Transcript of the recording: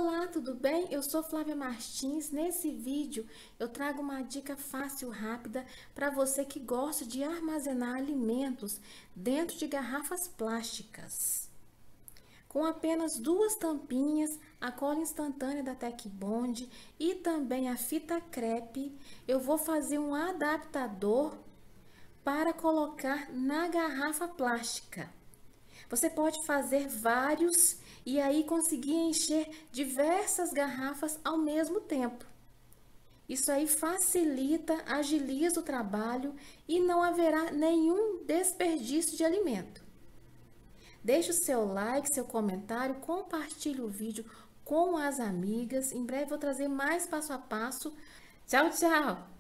Olá, tudo bem? Eu sou Flávia Martins. Nesse vídeo eu trago uma dica fácil, rápida para você que gosta de armazenar alimentos dentro de garrafas plásticas. Com apenas duas tampinhas, a cola instantânea da Tec Bond e também a fita crepe, eu vou fazer um adaptador para colocar na garrafa plástica. Você pode fazer vários e aí conseguir encher diversas garrafas ao mesmo tempo. Isso aí facilita, agiliza o trabalho e não haverá nenhum desperdício de alimento. Deixe o seu like, seu comentário, compartilhe o vídeo com as amigas. Em breve vou trazer mais passo a passo. Tchau, tchau!